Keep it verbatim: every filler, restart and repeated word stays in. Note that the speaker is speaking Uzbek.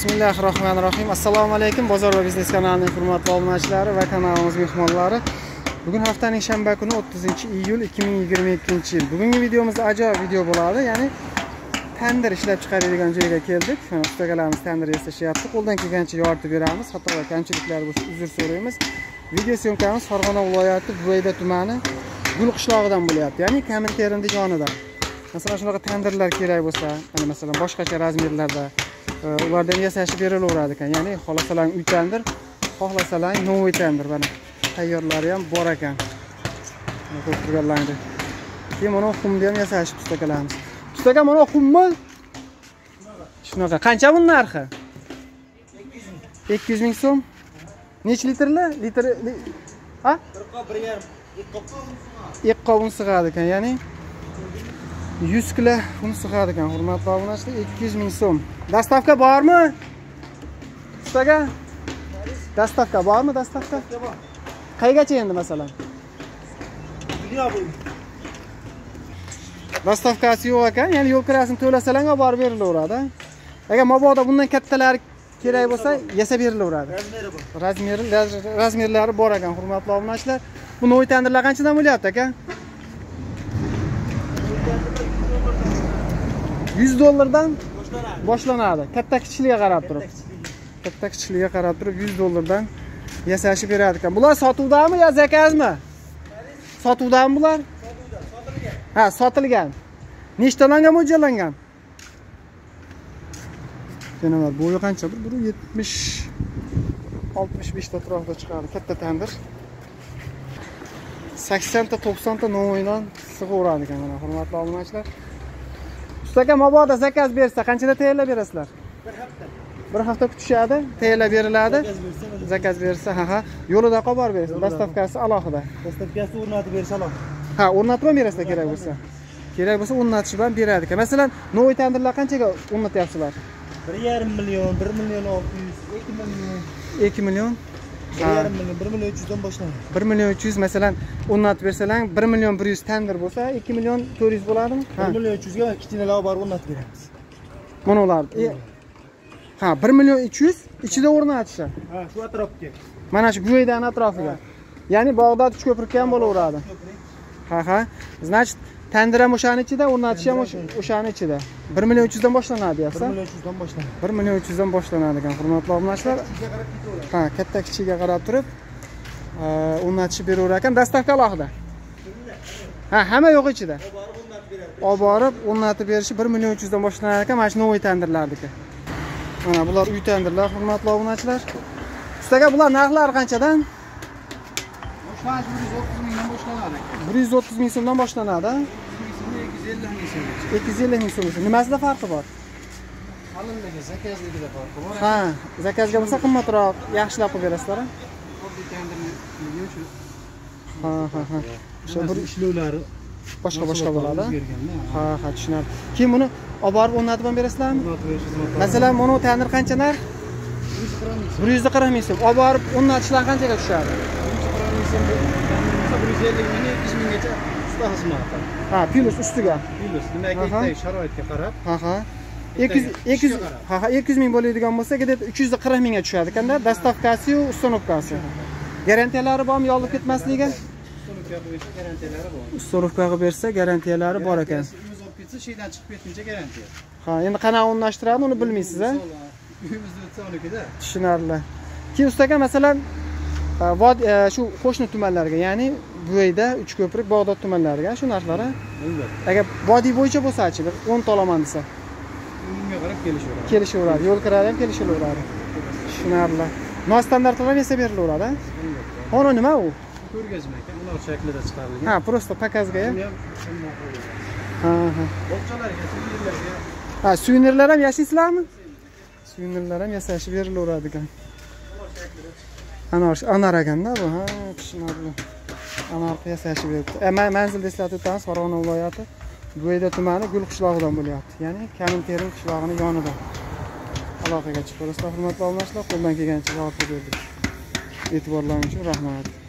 Bismillahirrahmanirrahim. Assalomu alaykum. Bozor va biznes kanalining hurmatli obunachilari va kanalimiz mehmonlari. Bugun haftaning shanba kuni o'ttizinchi iyul ikki ming yigirma ikkinchi yil. Bugungi videomizda ajoyib video bo'ladi. Ya'ni tandir ishlab chiqaradigan joyga keldik. Ustalarimiz tandir yasashyapti. Qo'ldan kelgancha yordam beramiz. Hatto kamchiliklar bo'lsa uzr so'raymiz. Video syomkamiz Farg'ona viloyati Buvayda tumani Gul qishlog'idan bo'lyapti. Ya'ni Kamin-Terimning yonida. Masalan, shunaqa tandirlar kerak bo'lsa, mana masalan boshqacha razmerlarda ulardan yasashib berilaveradi ekan. Ya'ni xohlasalang uy tandir, xohlasalang novoy tandir. Mana tayyorlari ham bor ekan. Ko'rib turganlaringdek. Keyin mana xumni ham yasashib ustakalarimiz. Ustaga mana xummi? Shunaqa. Qancha bun narxi? ikki yuz ming so'm. Necha litrli? Litr ha? bir qop bir yarim. ikki qop un sig'adi ekan. Ya'ni yuz kilo un sig'adi ekan. Hurmatli obunachilar, ikki yuz ming so'm. Dastavka bormi? Ustaga? Dastavka bormi? Dastavka? Qaygacha endi masalan? Dastavkasi yo'q ekan, ya'ni yo'l kirasini to'lasalang olib borib berilaveradi. Agar mabodo bundan kattalari kerak bo'lsa, yasab berilaveradi. Razmeri bor. Razmeri razmerlari bor ekan, hurmatli obunachilar. Bu novoy tandirlar qanchadan bo'lyapti aka? yuz dollardan boshlanadi. Katta kichikligiga qarab turib. Katta kichikligiga qarab turib yuz dollardan yasashib beradi ekan. Bular sotuvdami yo zakazmi? Sotuvdami bular? Sotilgan. Ha, sotilgan. Nechtalarga mo'ljallangan? Denalar bo'yi qancha? bir yetmish oltmish besh ta atrofida chiqadi. Katta tandir. sakson ta to'qson ta novoydan sig'averadi ekan mana hurmatli obunachilar. Ustaga mabodo zakaz bersa qanchada tayyorlab berasizlar? bir hafta. bir hafta kutishadi, tayyorlab beriladi. Zakaz bersa, ha ha, yo'lida qolib borib berasiz. Dastavkasi alohida. Dastavkasi o'rnatib berish alohida. Ha, o'rnatib ham berasizlar kerak bo'lsa. Kerak bo'lsa o'rnatish bilan beradi ekan. Masalan, novoy tandirlar qanchaga o'rnatyapsizlar? bir yarim million, bir million olti yuz, ikki million. ikki million. bir yarim million, bir million uch yuz dan boshlanadi. bir million uch yuz masalan o'rnatib bersalang, bir million bir yuz tandir bo'lsa, ikki million to'rt yuz bo'ladimi? bir million uch yuz ga kichkinalar olib borib o'rnatib beramiz. Mana ular. Ha, bir million uch yuz ichida o'rnatishlar. Ha, shu atrofga. Mana shu Buvaydan atrofiga. Ya'ni Bag'dod uch ko'prikka ham bo'laveradi. Ha ha. Значит, tandir ham o'shaning ichida, o'rnatish ham o'shaning ichida. bir million uch yuz dan boshlanadi, deyapsiz? bir million uch yuz dan boshlanadi. bir million uch yuz dan boshlanadi ekan, hurmatli obunachilar. Ha, katta kichigiga qarab turib, o'rnatishib beraverar ekan. Dastavka alohida. Ha, hamma yo'q ichida. Olib borib o'rnatib berishi bir million uch yuz dan boshlanar ekan, mana shu novoy tandirlarniki. Mana bular uy tandirlar, hurmatli obunachilar. Ustaga bular narxlari qanchadan? Boshlanishi bir yuz o'ttiz mingdan boshlanadi. bir yuz o'ttiz ming so'mdan boshlanadi. ikki yuz ellik ming so'm. Nimasida farqi bor? Qalinligi, zakazligida farqi bor. Ha, zakazga bo'lsa qimmatroq, yaxshilab qilib berasizlar. Oddiy tandirni yo'shu. Ha, ha, ha. O'sha bir ishlovlari boshqa-boshqa bo'ladi. Ha, ha, tushunarli. Keyin buni olib borib o'rnatib ham berasizlarmi? O'rnatib berish xizmati. Masalan, mana tandir qancha narx? bir yuz qirq ming so'm. Olib borib o'rnatishlar qanchaga tushadi? bir yuz ellik ming, ikki yuz minggacha usta xizmati. Ha, plus ustiga. Plus, nimaga sharoitga qarab. Ha, ha. ikki yuz ha ha ikki yuz ming bo'ladigan bo'lsa, где-то uch yuz qirq mingga tushadi ekanda, dastavkasi va uстановkasi. Garantiyalari bormi, yolib ketmasligiga? Uстановka bo'yicha garantiyalari bor. Uстановka qilib bersa, garantiyalari bor ekan. Uyimiz olib ketsa, sheydan chiqib ketguncha garantiya. Ha, endi qanaqa o'rnashtiradi, uni bilmaysiz, a? Uyimizda o'tsa unikida. Tushunarli. Keyin ustaga masalan, shu qo'shni tumanlarga, ya'ni Buvayda, Uchko'prik, Bag'dod tumanlariga shu narxlari. Albatta. Agar vodiy bo'yicha bo'lsa-chi, bir o'n ta olaman desa. Unga qarab kelishaveradi. Kelishaveradi, yo'l kiradi ham kelishaveradi. Tushunarli. Nostandартlar ham esa berilaveradi. Albatta. Ona nima u? Ko'rgazma ekan, ular shaklida chiqarilgan. Ha, просто pakazga ham. Ha, ha. Bog'chalarga, suvenirlarga. Ha, suvenirlar ham yasaysizlarmi? Suvenirlar ham yasashib berilaveradi ekan. Anar, anar ekanda bu, ha, tushunarli. Anar yasashib beribdi. E, manzilda eslatib o'tamiz, Farg'ona viloyati Buvayda tumani Gul qishlog'idan bo'lyapti. Ya'ni Kamin-Terim qishlog'ining yonida. Aloqaga chiqib, hurmatli obunachilar, qo'ldan kelgancha javob berdik. E'tiborlaringiz uchun rahmat.